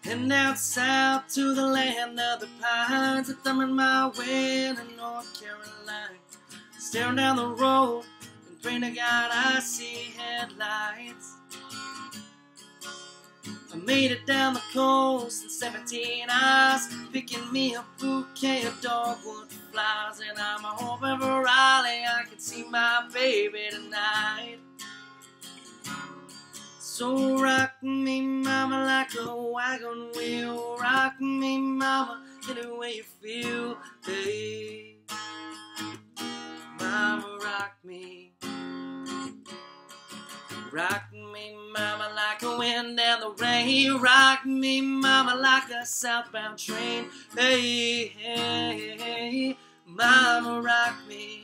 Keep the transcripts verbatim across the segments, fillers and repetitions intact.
And out south to the land of the pines, I'm thumbing my way to North Carolina. Staring down the road and praying to God I see headlights. I made it down the coast in seventeen hours, picking me a bouquet of dogwood flowers. And I'm hoping for Raleigh I can see my baby tonight. So rock me, mama, like a wagon wheel. Rock me, mama, any way you feel. Hey, mama, rock me. Rock me, mama, like a wind and the rain. Rock me, mama, like a southbound train. Hey, hey, hey, mama, rock me.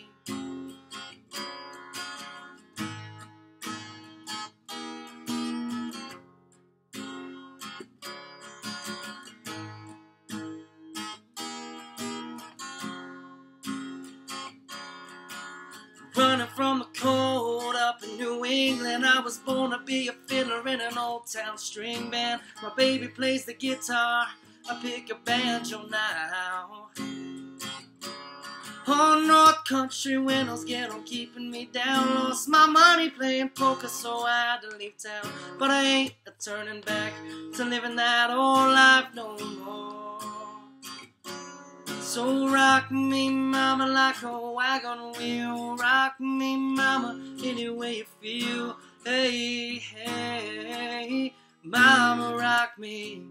Running from the cold up in New England, I was born to be a fiddler in an old town string band. My baby plays the guitar, I pick a banjo now. Oh, North Country windows get on keeping me down. Lost my money playing poker, so I had to leave town. But I ain't a turning back to living that old life no more. So rock me, mama, like a wagon wheel. Rock me, mama, any way you feel. Hey, hey, mama, rock me.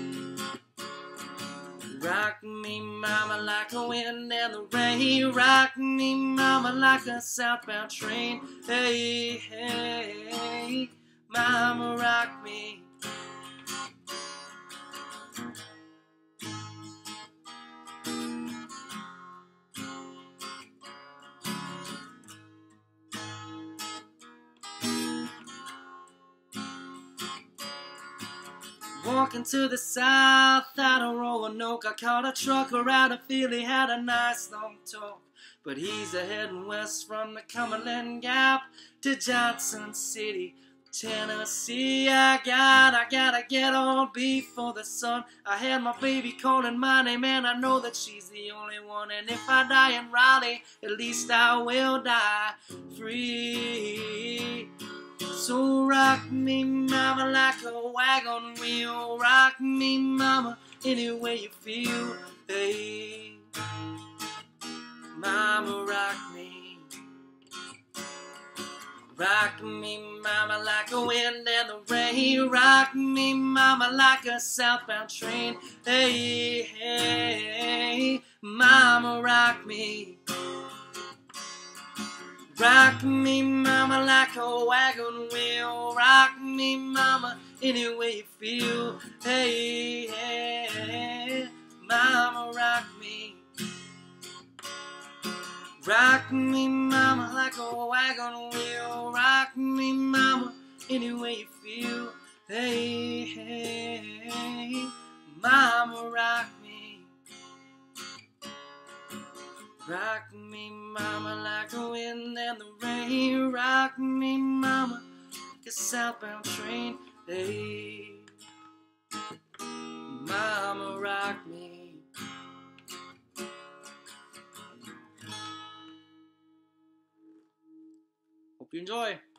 Rock me, mama, like a wind and the rain. Rock me, mama, like a southbound train. Hey, hey, mama, rock me. Walking to the south out of Roanoke, I caught a trucker out of Philly, had a nice long talk. But he's a heading west from the Cumberland Gap to Johnson City, Tennessee. I got, I gotta get on before the sun. I had my baby calling my name and I know that she's the only one. And if I die in Raleigh, at least I will die free. So rock me, mama, like a wagon wheel. Rock me, mama, any way you feel. Hey, mama, rock me. Rock me, mama, like a wind and the rain. Rock me, mama, like a southbound train. Hey, hey, mama, rock me. Rock me, mama, like a wagon wheel. Rock me, mama, any way you feel. Hey, hey, hey, mama, rock me. Rock me, mama, like a wagon wheel. Rock me, mama, any way you feel. Hey, hey, hey, mama, rock me. Rock me, mama, like a wind and the rain. Rock me, mama, like a southbound train. Hey, mama, rock me. Hope you enjoy.